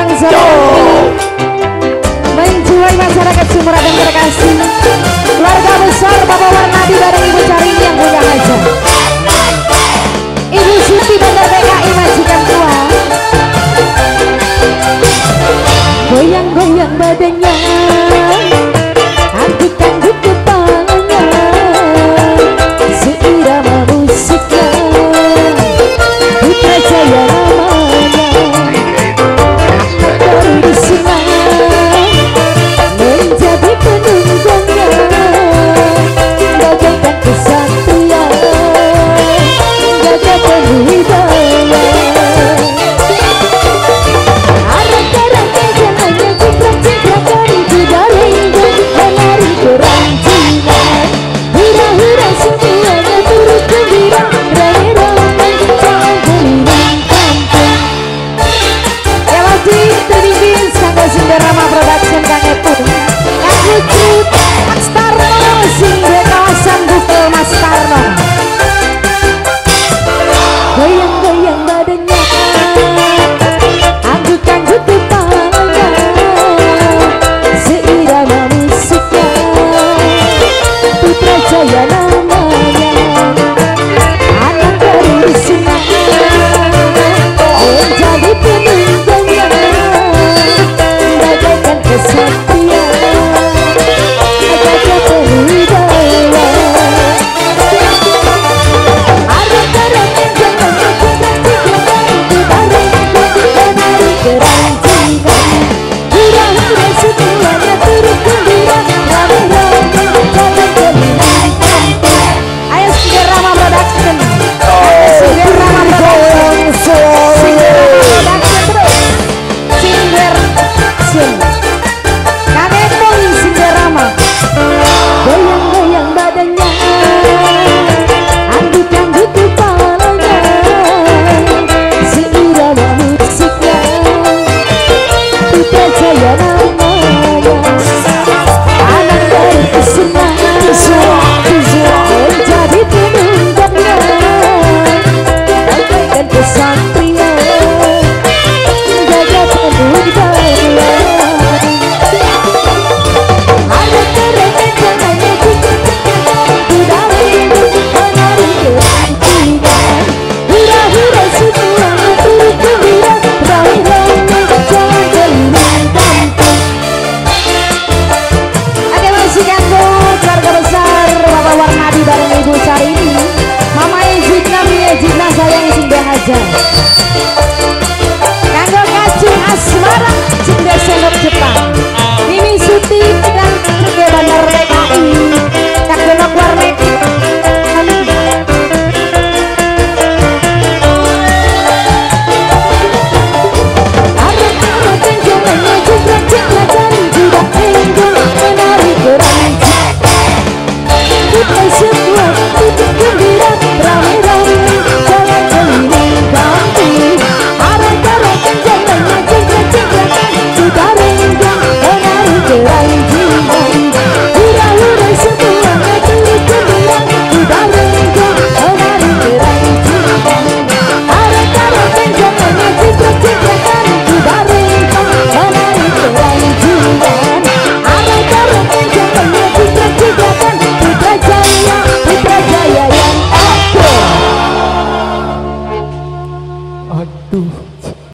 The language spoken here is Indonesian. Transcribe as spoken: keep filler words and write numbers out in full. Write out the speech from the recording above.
yang selalu menjiwai masyarakat Sumur dan terkasih. Keluarga besar Bapak Warnadi bareng Ibu Carini yang punya aja. Ibu Siti Bandar P K I majikan tua. Goyang-goyang badannya, angkut-angkut kepalanya, seirama musiknya, Putra Jaya namanya. Baru disenang menjadi penunggangnya, bagaikan kesatria, gagah berwibaya. Arang-arang kencangnya ciprat-ciprakan kuda-lenggang menari kerancingan. Hura-hura semuanya turut gembira, rame-rame jangan keliling kampung. Ya masih terbimbing Sangga Sinderama Production Kang Epung, Kang Lucut, Mas Tarno, Singga kawasan Google Mas Tarno. Goyang-goyang badannya, angguk-angguk kepalanya, seirama musiknya, Putra Jaya namanya. Anak baru disenang menjadi penunggangnya, bagaikan kesatria, gagah berwibaya. Arang-arang kencangnya ciprat-ciprakan kuda-lenggang menari kerancingan. Hura-hura semuanya turut gembira, rame-rame jalan keliling kampung. Ayo Sinderama Production, ayo Sinderama Production, Sinderama Production terus, Sindersion, Kang Epung Sinderama. Goyang-goyang badannya, angguk-angguk kepalanya, seirama musiknya, Putra Jaya namanya. Anak baru disenang menjadi penunggangnya, bagaikan kesatria, gagah berwibaya. Arang-arang kencangnya ciprat-ciprakan kuda-lenggang menari kerancingan. Hura-hura semuanya turut gembira, rame-rame jalan keliling kampung. Oke, masih kanggo keluarga besar Bapak Warnadi bareng Ibu Carini, Mama Ejidna, Mi Ejidna sayang sing aja. Kanggo Kacung Asmara, Cendek Sendok Jepang, Mimi Suti dan Cendek Bandar P K I, Kak Donok Warnet. Arang-arang kencangnya ciprat-ciprakan kuda-lenggang menari kerancingan. Putra semua turut gembira, rame-rame jalan keliling kampung. Arang-arang kencangnya ciprat-ciprakan kuda-lenggang menari kerancingan. Hura-hura semuanya turut gembira, kuda-lenggang menari kerancingan. Arang-arang kencangnya ciprat-ciprakan kuda-lenggang menari kerancingan. Arang-arang kencangnya ciprat-ciprakan Putra Jaya, Putra Jaya yang aku. Aduh.